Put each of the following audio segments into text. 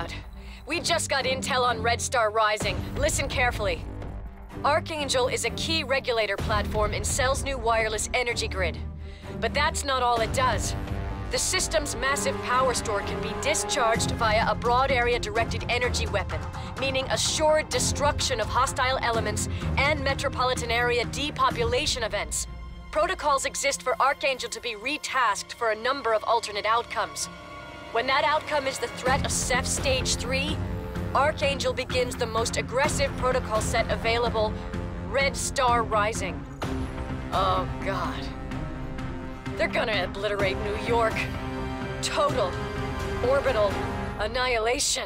God. We just got intel on Red Star Rising. Listen carefully. Archangel is a key regulator platform in Cell's new wireless energy grid. But that's not all it does. The system's massive power store can be discharged via a broad area directed energy weapon, meaning assured destruction of hostile elements and metropolitan area depopulation events. Protocols exist for Archangel to be retasked for a number of alternate outcomes. When that outcome is the threat of Ceph Stage 3, Archangel begins the most aggressive protocol set available, Red Star Rising. Oh God. They're gonna obliterate New York. Total, orbital annihilation.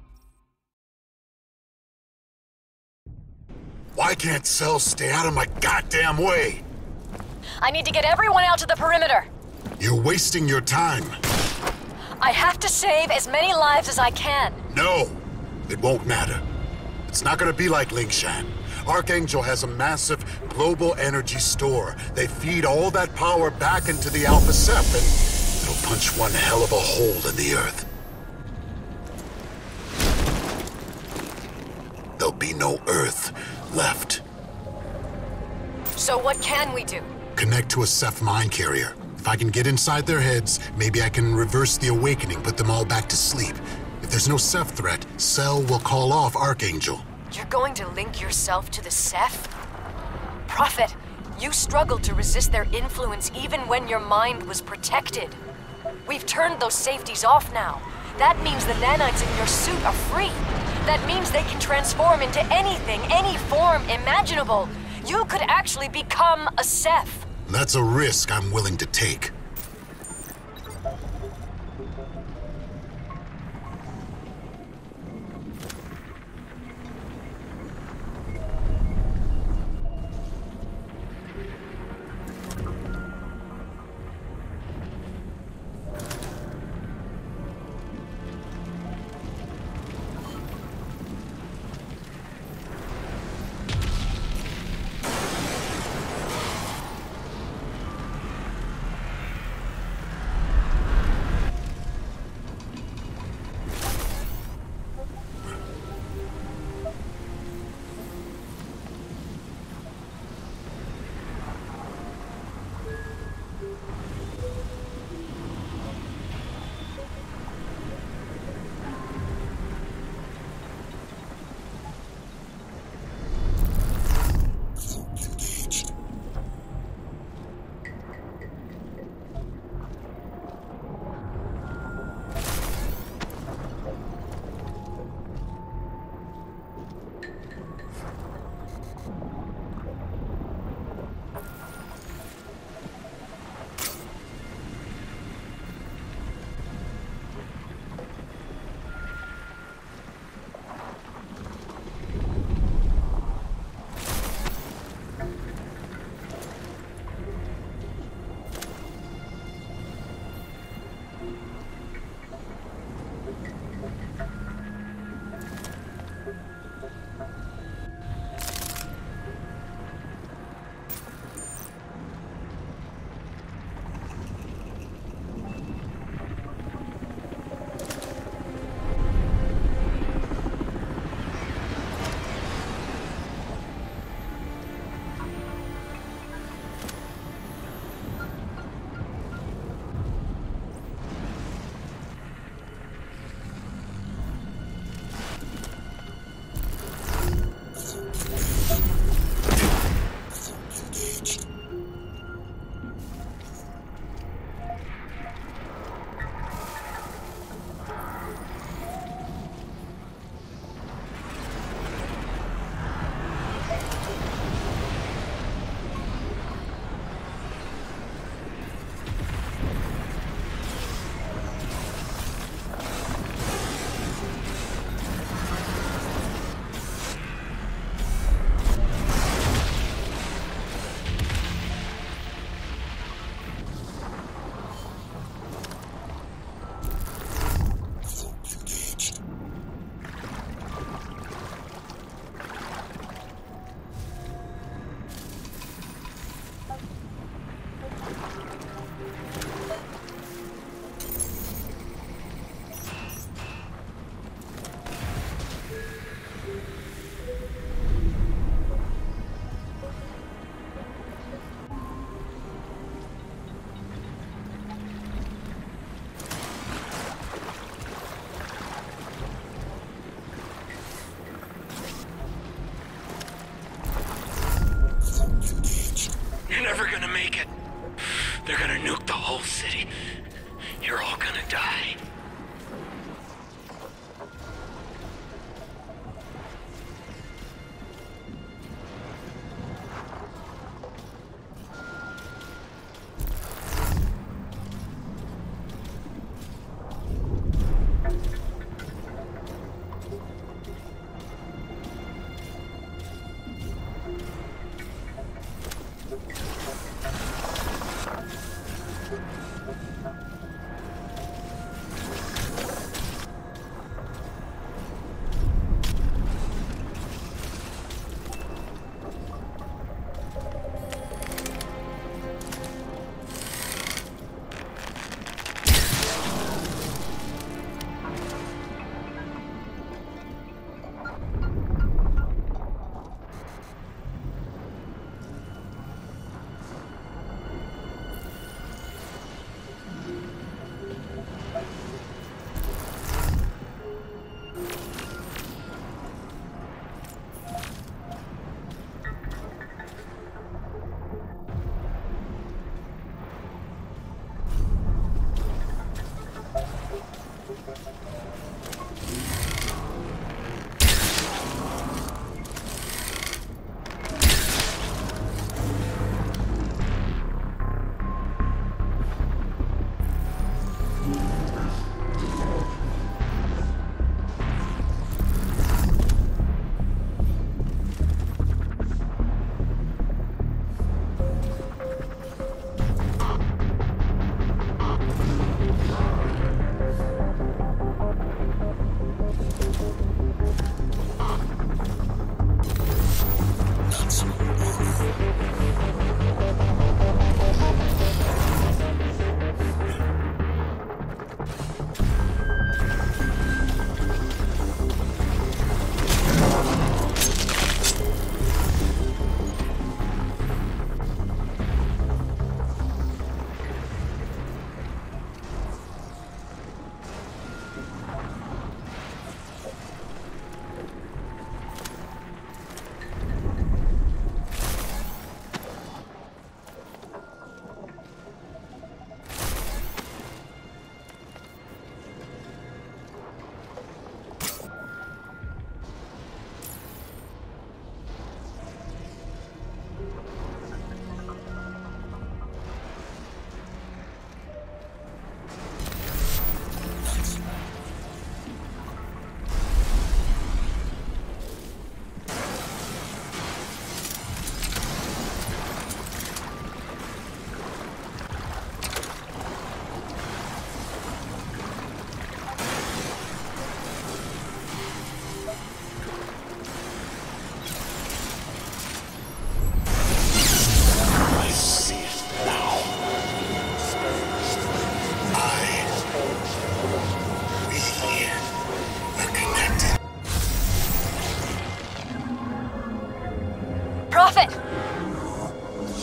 Why can't Cell stay out of my goddamn way? I need to get everyone out to the perimeter. You're wasting your time. I have to save as many lives as I can. No, it won't matter. It's not gonna be like Lingshan. Archangel has a massive global energy store. They feed all that power back into the Alpha Ceph, and it'll punch one hell of a hole in the Earth. There'll be no Earth left. So what can we do? Connect to a Ceph mine carrier. If I can get inside their heads, maybe I can reverse the awakening, put them all back to sleep. If there's no Ceph threat, Cell will call off Archangel. You're going to link yourself to the Ceph? Prophet, you struggled to resist their influence even when your mind was protected. We've turned those safeties off now. That means the nanites in your suit are free. That means they can transform into anything, any form imaginable. You could actually become a Ceph. That's a risk I'm willing to take.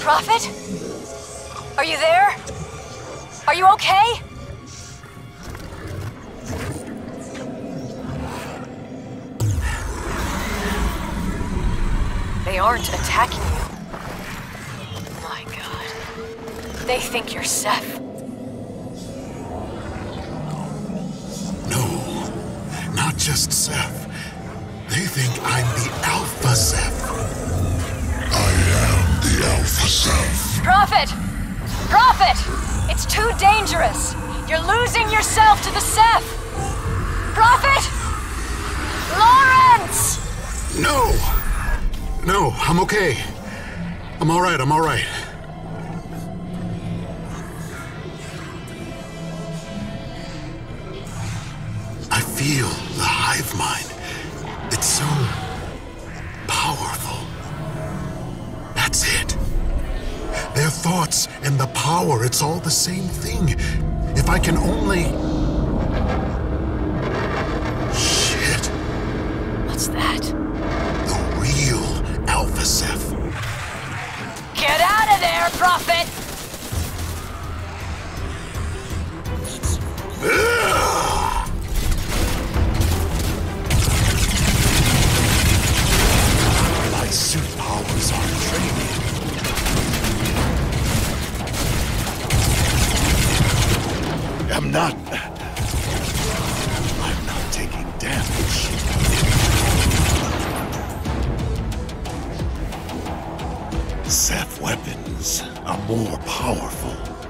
Prophet? Are you there? Are you okay? They aren't attacking you. My God. They think you're Seth. No, not just Seth. They think I'm the Alpha Seth. I am the Alpha Seth. Prophet! Prophet! It's too dangerous. You're losing yourself to the Seth. Prophet! Lawrence! No! No, I'm okay. I'm all right. I feel the hive mind. It's so powerful. That's it. Their thoughts and the power, it's all the same thing. If I can only... Shit. What's that? The real Alpha Seth. Get out of there, Prophet! My suit powers are training. I'm not taking damage. Seth weapons are more powerful.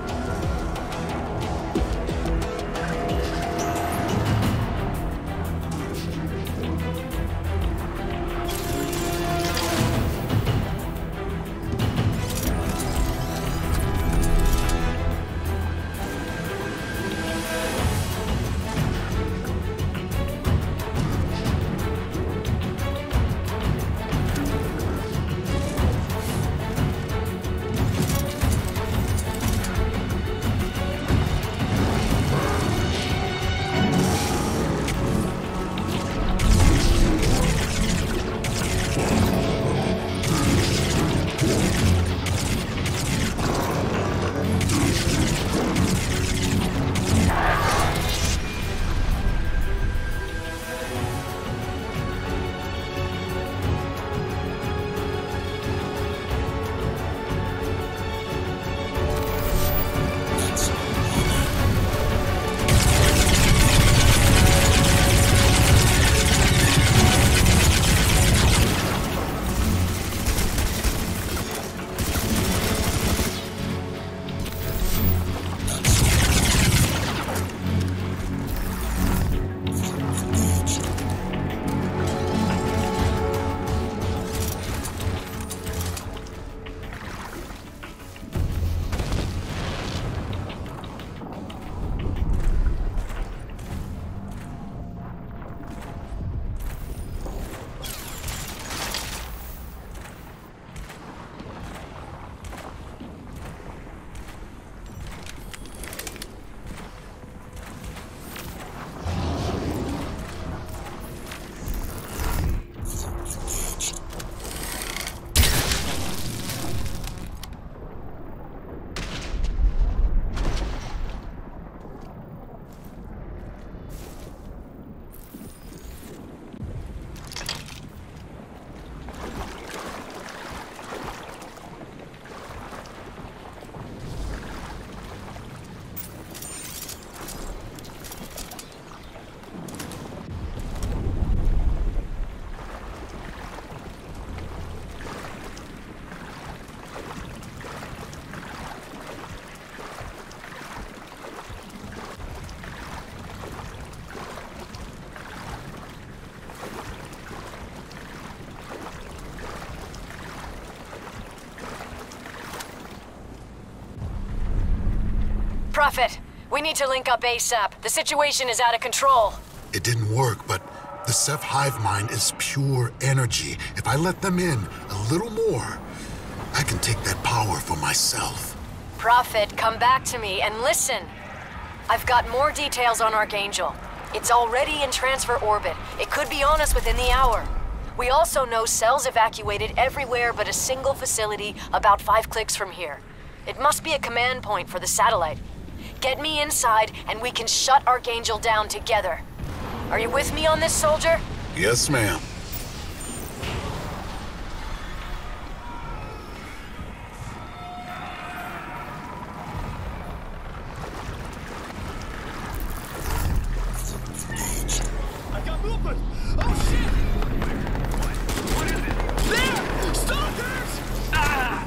Prophet, we need to link up ASAP. The situation is out of control. It didn't work, but the Seth hive mind is pure energy. If I let them in a little more, I can take that power for myself. Prophet, come back to me and listen. I've got more details on Archangel. It's already in transfer orbit. It could be on us within the hour. We also know cells evacuated everywhere but a single facility about 5 clicks from here. It must be a command point for the satellite. Get me inside and we can shut Archangel down together. Are you with me on this, soldier? Yes, ma'am. I got movement! Oh shit! What is it? There! Stalkers! Ah!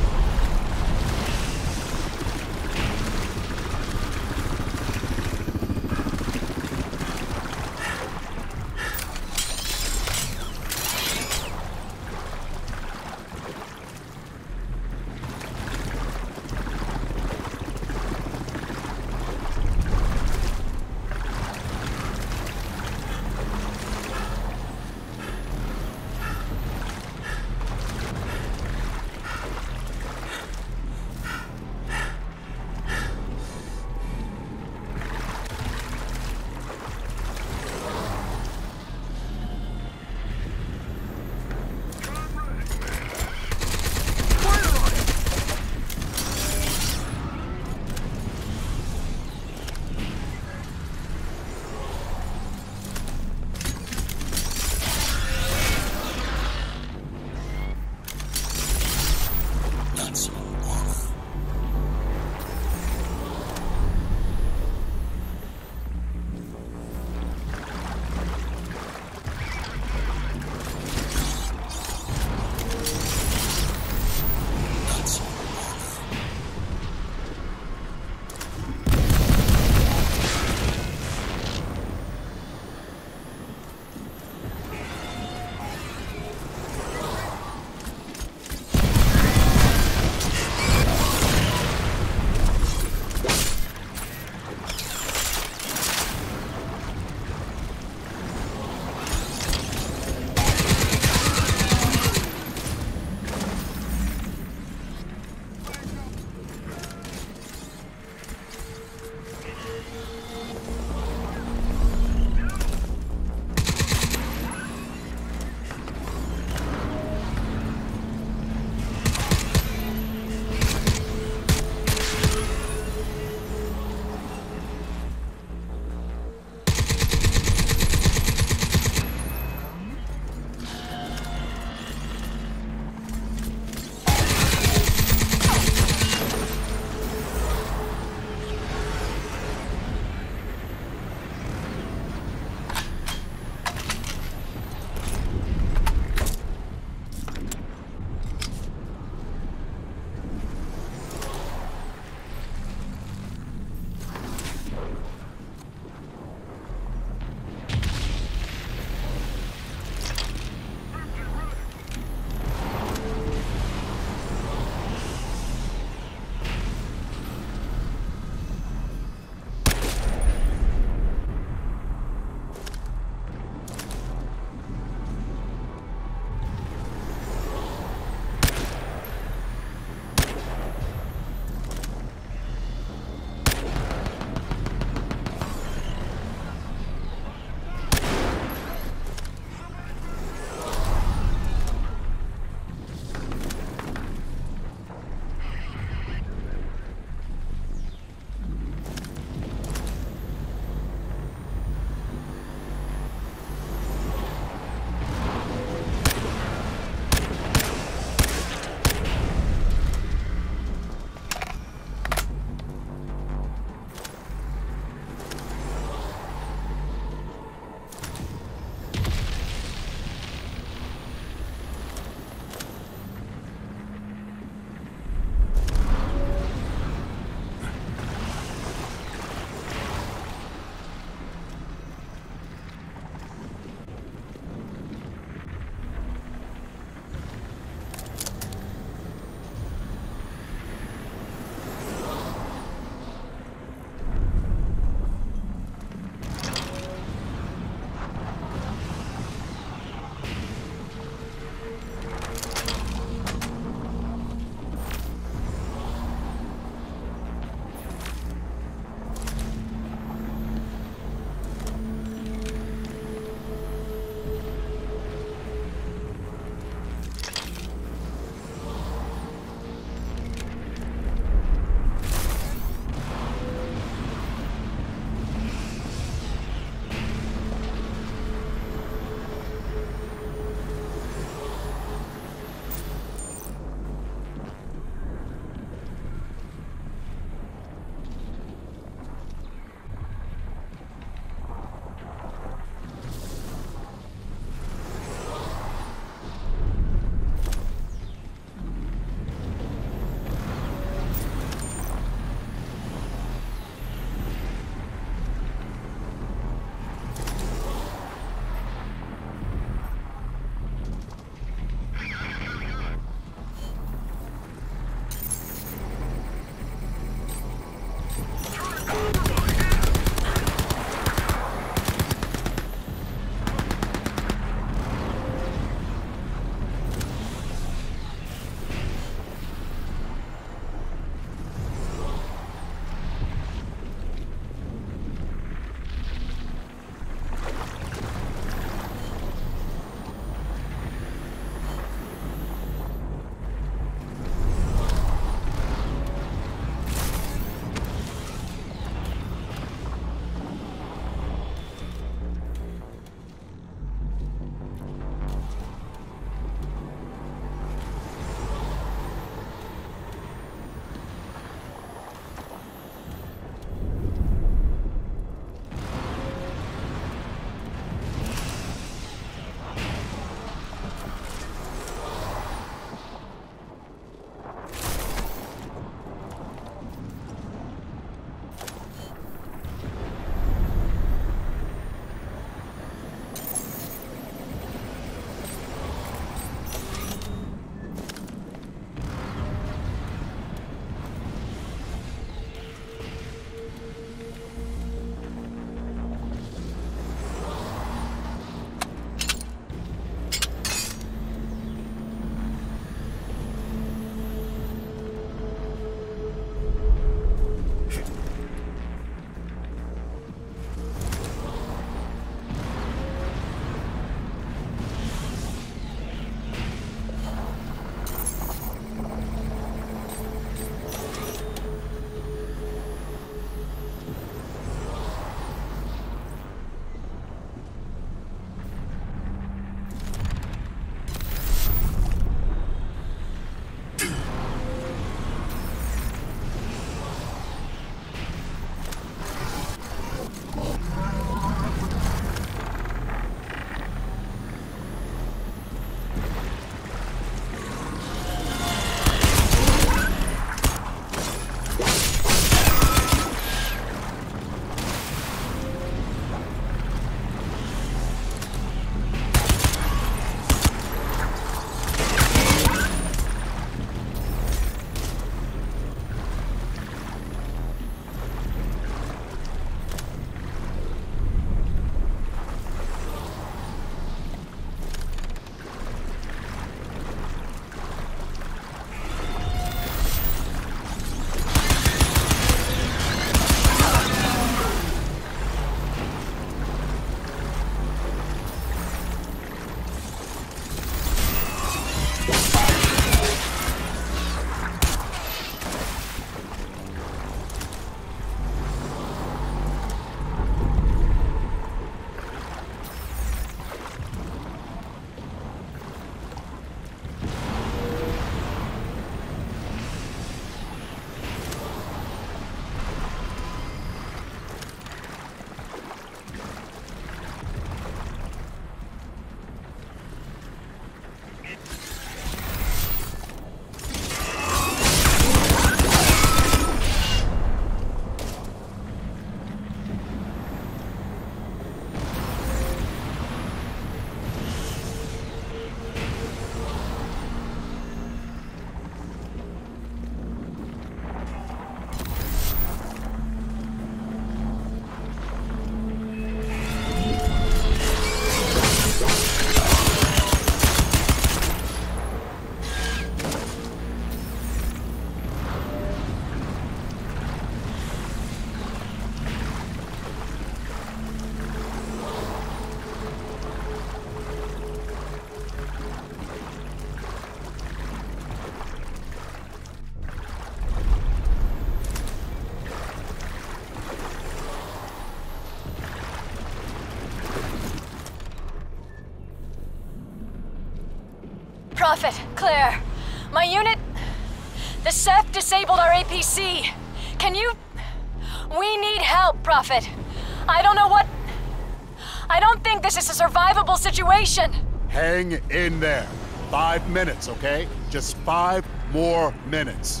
Prophet, Claire. My unit... The Ceph disabled our APC. Can you... We need help, Prophet. I don't know what... I don't think this is a survivable situation. Hang in there. 5 minutes, okay? Just 5 more minutes.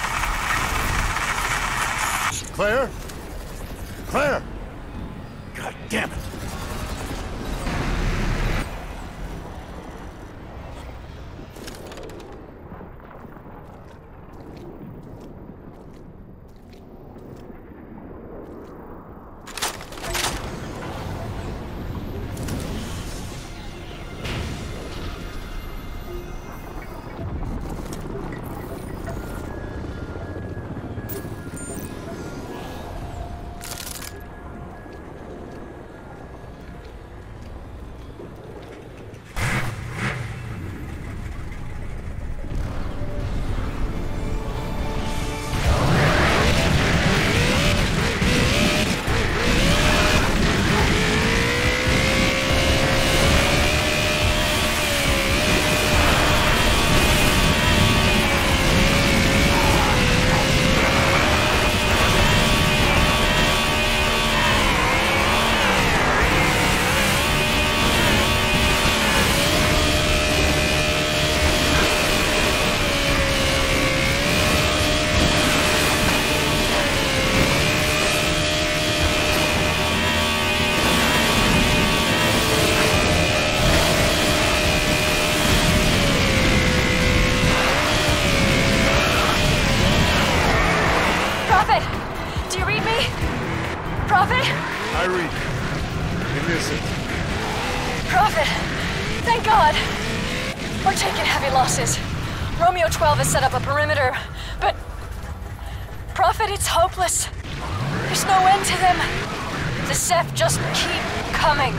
Claire? Claire! God damn it! I read you. In this Prophet! Thank God! We're taking heavy losses. Romeo 12 has set up a perimeter, but... Prophet, it's hopeless. There's no end to them. The Ceph just keep coming.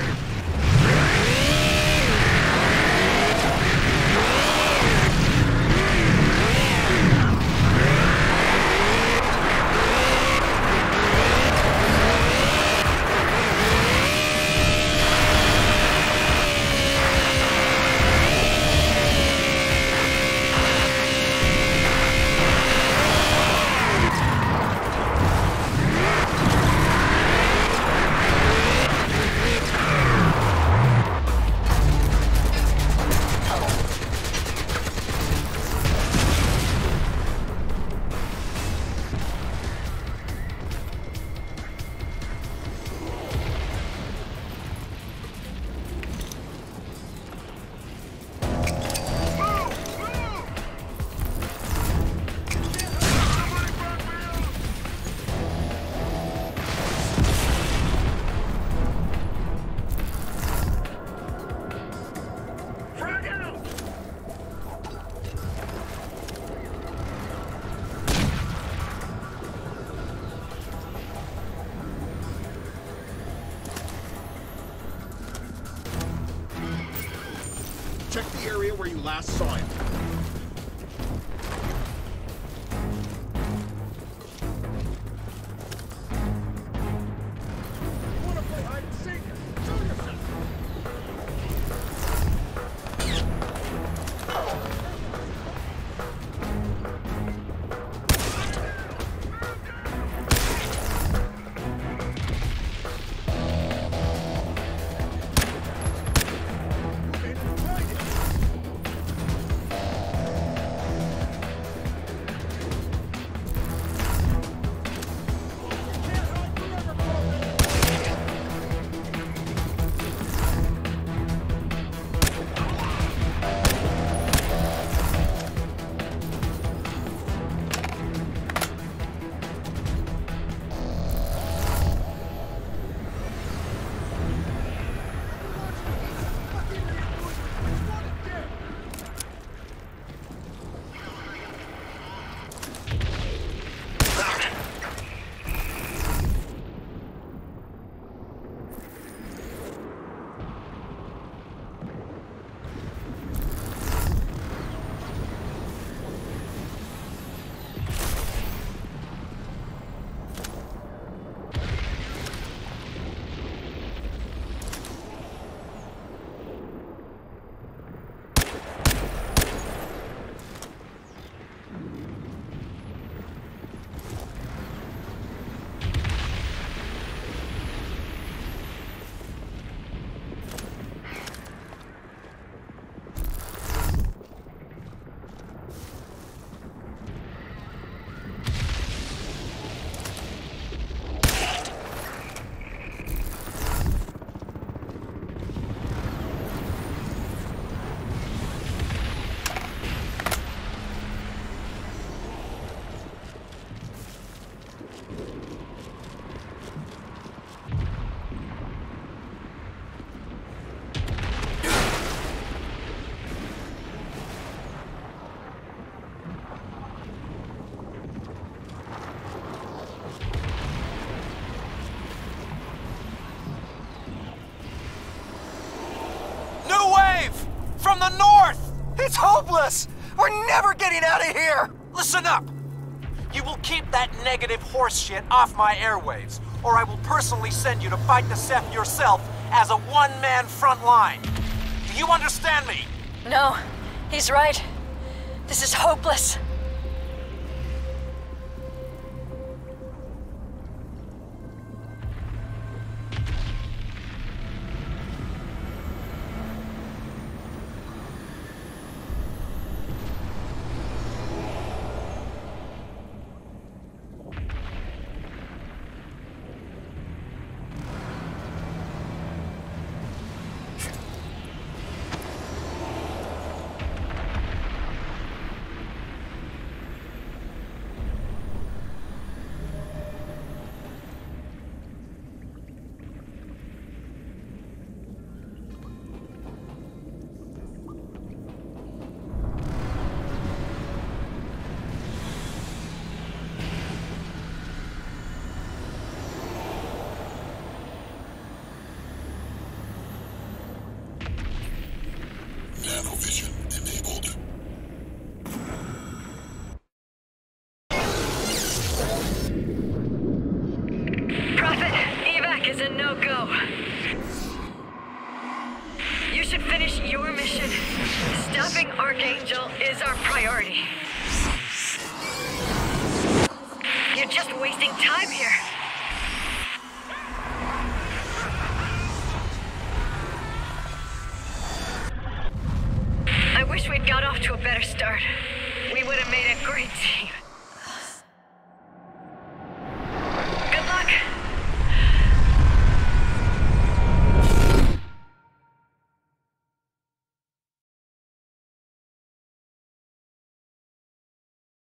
Check the area where you last saw him. You wanna play hide and seek? Show yourself! It's hopeless! We're never getting out of here! Listen up! You will keep that negative horse shit off my airwaves, or I will personally send you to fight the Ceph yourself as a one-man front line. Do you understand me? No, he's right. This is hopeless. Nanovision enabled. Prophet, evac is a no-go. You should finish your mission. Stopping Archangel is our priority. You're just wasting time here. I wish we'd got off to a better start. We would have made a great team.